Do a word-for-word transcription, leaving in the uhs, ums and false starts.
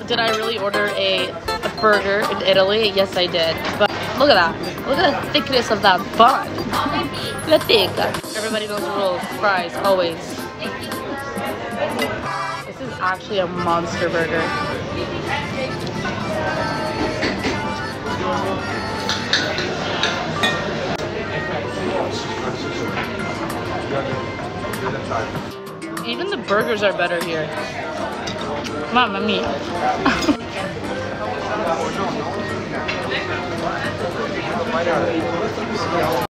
did I really order a, a burger in Italy? Yes, I did. But look at that. Look at the thickness of that bun. The thick. Everybody knows the rules. Fries, always. This is actually a monster burger. Even the burgers are better here. Mamma mia.